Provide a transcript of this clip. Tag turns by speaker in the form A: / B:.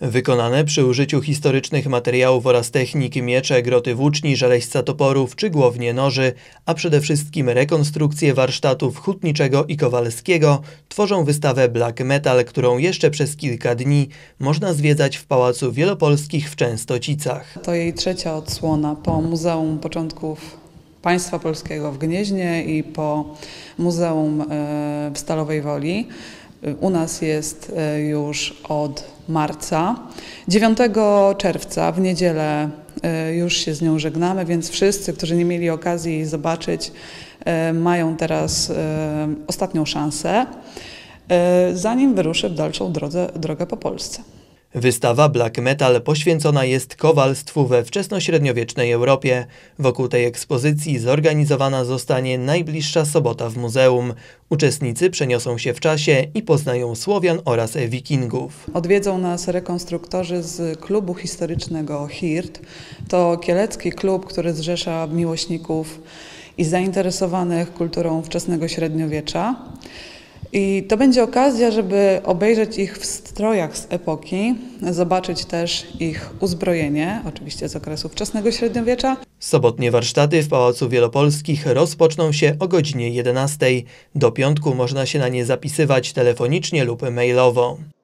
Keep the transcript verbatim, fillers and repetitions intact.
A: Wykonane przy użyciu historycznych materiałów oraz technik miecze, groty włóczni, żeleźca toporów czy głownie noży, a przede wszystkim rekonstrukcje warsztatów hutniczego i kowalskiego tworzą wystawę Black Metal, którą jeszcze przez kilka dni można zwiedzać w Pałacu Wielopolskich w Częstocicach.
B: To jej trzecia odsłona po Muzeum Początków Państwa Polskiego w Gnieźnie i po Muzeum w Stalowej Woli. U nas jest już od marca. dziewiątego czerwca w niedzielę już się z nią żegnamy, więc wszyscy, którzy nie mieli okazji jej zobaczyć, mają teraz ostatnią szansę, zanim wyruszy w dalszą drodze, drogę po Polsce.
A: Wystawa Black Metal poświęcona jest kowalstwu we wczesnośredniowiecznej Europie. Wokół tej ekspozycji zorganizowana zostanie najbliższa sobota w muzeum. Uczestnicy przeniosą się w czasie i poznają Słowian oraz Wikingów.
B: Odwiedzą nas rekonstruktorzy z klubu historycznego Hirt. To kielecki klub, który zrzesza miłośników i zainteresowanych kulturą wczesnego średniowiecza. I to będzie okazja, żeby obejrzeć ich w strojach z epoki, zobaczyć też ich uzbrojenie, oczywiście z okresu wczesnego średniowiecza.
A: Sobotnie warsztaty w Pałacu Wielopolskich rozpoczną się o godzinie jedenastej. Do piątku można się na nie zapisywać telefonicznie lub mailowo.